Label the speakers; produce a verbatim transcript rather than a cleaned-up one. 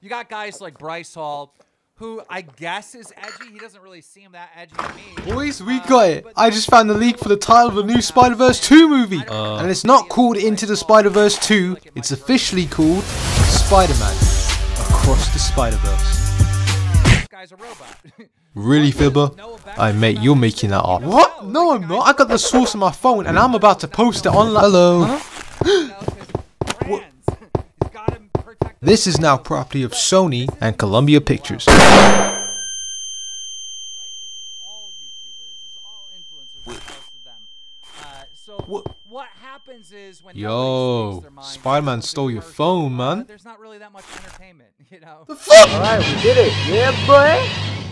Speaker 1: You got guys like Bryce Hall, who I guess is edgy. He doesn't really seem that edgy to me.
Speaker 2: Boys, we got it. I just found the leak for the title of the new Spider-Verse two movie. Uh, and it's not called Into the Spider-Verse two. It's officially called Spider-Man Across the Spider-Verse.
Speaker 1: This guy's a robot.
Speaker 2: Really, Fibber? Aye, mate, you're making that up. What? No, I'm not. I got the source on my phone and I'm about to post it online. Hello. Huh? This is now property of Sony and Columbia Pictures.
Speaker 1: So what happens is when
Speaker 2: Yo, Spider-Man stole your phone, man.
Speaker 1: There's not really that much entertainment, you know.
Speaker 2: The fuck?
Speaker 3: All right, we did it. Yeah, boy.